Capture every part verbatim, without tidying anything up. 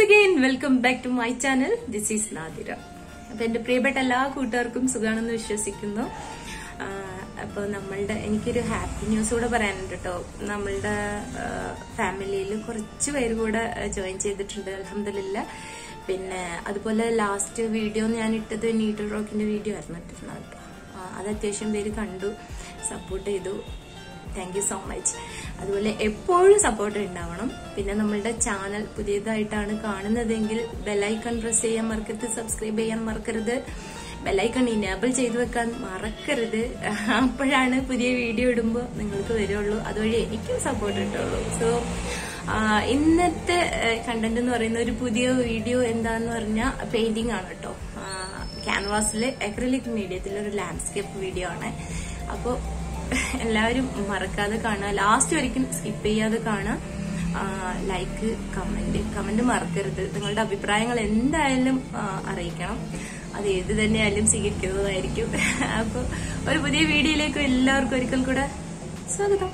again, welcome back to my channel. This is Nadira. അപ്പോൾ എൻ്റെ പ്രിയപ്പെട്ട എല്ലാ കൂട്ടുകാർക്കും സുഖാണെന്ന് വിശ്വസിക്കുന്നു. അപ്പോൾ നമ്മളുടെ എനിക്കൊരു ഹാപ്പി ന്യൂസ് കൂടെ പറയാനുണ്ട് കേട്ടോ. നമ്മളുടെ ഫാമിലിയിൽ കുറച്ച് പേര് കൂടെ ജോയിൻ ചെയ്തിട്ടുണ്ട്, അൽഹംദുലില്ലാ. പിന്നെ അതുപോലെ ലാസ്റ്റ് വീഡിയോ ഞാൻ ഇട്ടത് നീഡിൽ റോക്കിന്റെ വീഡിയോ ആയിരുന്നു ഇട്ടിരുന്നത് കേട്ടോ. അത് അത്യാവശ്യം പേര് കണ്ടു, സപ്പോർട്ട് ചെയ്തു. Thank you so much. അതുപോലെ എപ്പോഴും സപ്പോർട്ട് ഉണ്ടാവണം. പിന്നെ നമ്മളുടെ ചാനൽ പുതിയതായിട്ടാണ് കാണുന്നതെങ്കിൽ ബെല്ലൈക്കൺ പ്രസ് ചെയ്യാൻ മറക്കരുത്, സബ്സ്ക്രൈബ് ചെയ്യാൻ മറക്കരുത്, ബെല്ലൈക്കൺ ഇനേബിൾ ചെയ്തു വെക്കാൻ മറക്കരുത്. അപ്പോഴാണ് പുതിയ വീഡിയോ ഇടുമ്പോൾ നിങ്ങൾക്ക് വരുള്ളൂ, അതുവഴി എനിക്കും സപ്പോർട്ട് കിട്ടുള്ളൂ. സോ ഇന്നത്തെ കണ്ടന്റ് എന്ന് പറയുന്ന ഒരു പുതിയ വീഡിയോ എന്താന്ന് പറഞ്ഞാൽ പെയിന്റിംഗ് ആണ് കേട്ടോ. ക്യാൻവാസിലെ അക്രിലിക് മീഡിയത്തിലെ ഒരു ലാൻഡ്സ്കേപ്പ് വീഡിയോ ആണ്. അപ്പോൾ എല്ലാവരും മറക്കാതെ കാണുക, ലാസ്റ്റ് വரைക്കും സ്കിപ്പ് ചെയ്യാതെ കാണുക. ലൈക്ക്, കമന്റ് കമന്റ് മറക്കരുത്. നിങ്ങളുടെ അഭിപ്രായങ്ങൾ എന്തായാലും അറിയിക്കണം. അത് ഏത് തന്നെയായാലും സ്വീകരിക്കുന്നതായിരിക്കും. അപ്പോൾ ഒരു പുതിയ വീഡിയോയിലേക്ക് എല്ലാവർക്കും ഒരിക്കൽ കൂടെ സ്വാഗതം.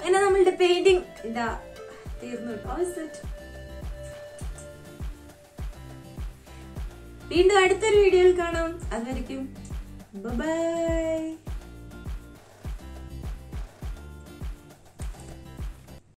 അങ്ങനെ നമ്മളുടെ പെയിന്റിങ് ഇതാ തീർന്നു കേട്ടോ. വീണ്ടും അടുത്തൊരു വീഡിയോയിൽ കാണാം. അതുവരെയ്ക്കും ബൈ.